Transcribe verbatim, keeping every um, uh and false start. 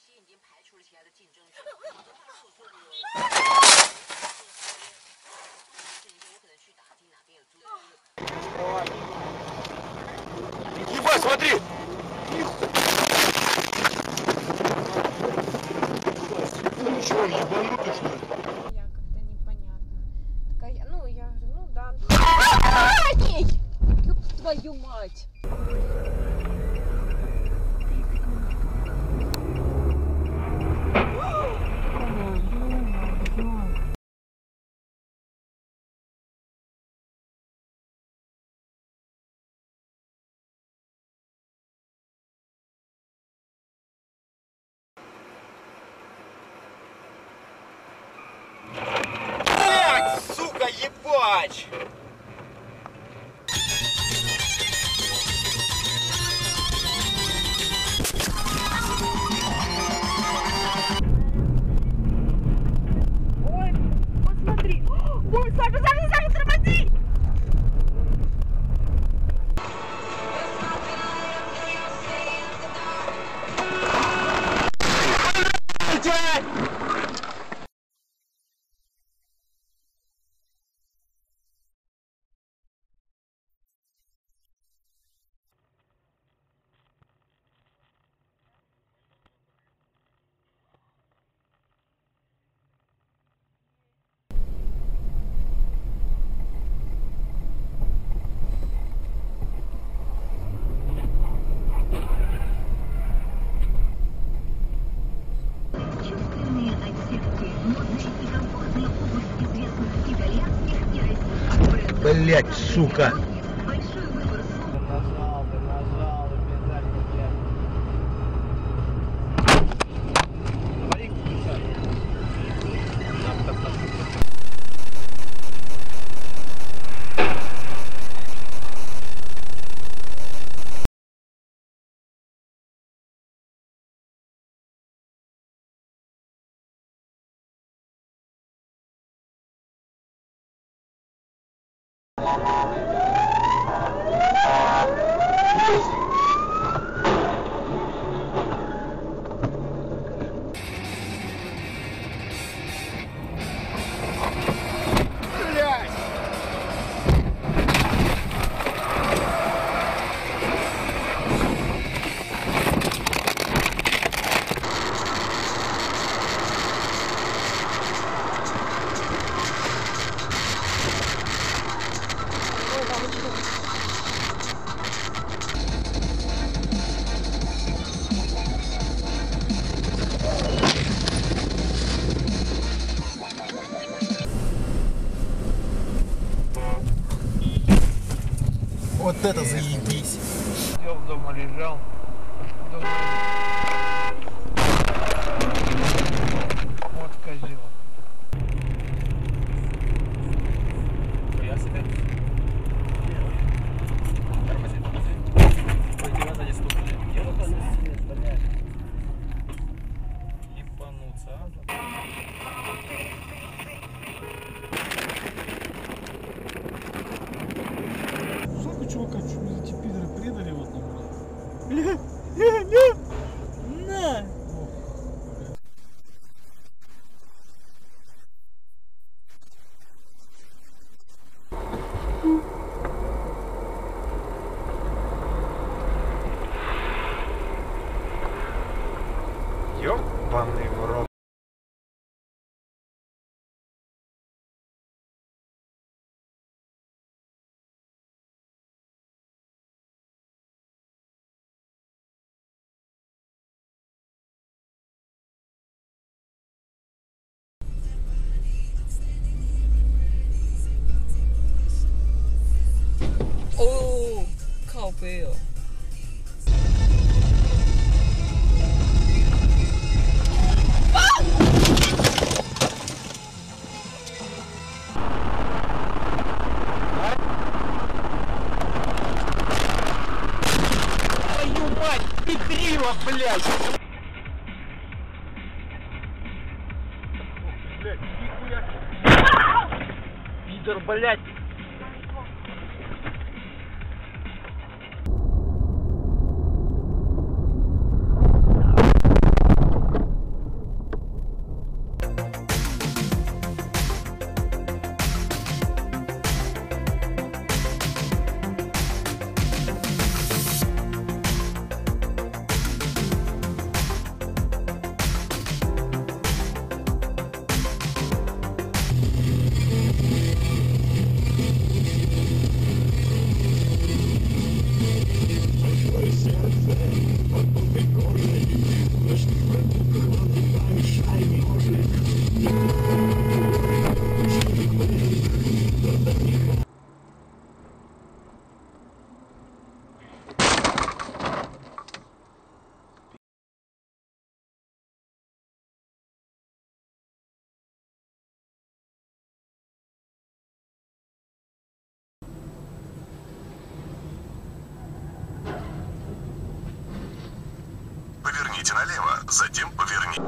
Ебать, смотри! Ну что, ебанутый, что ли? Я как-то непонятно. Такая, ну, я говорю, ну да. Ёб твою мать! Сука, ебач! Ой, посмотри! Ой, Саша, Саша, Саша, тормози! Блять, сука! Вот это заебись! Я дома лежал. Дома... Вот козел. Ебануться, а? Чувака, что мне эти пидоры предали вот там, блядь. Ля, ля, ля. На! Ёбаный в рот. О, 靠背哦。 Твою мать, ты криво, блядь! Блядь, нихуя! Пидор, блядь! Сверните налево, затем поверните.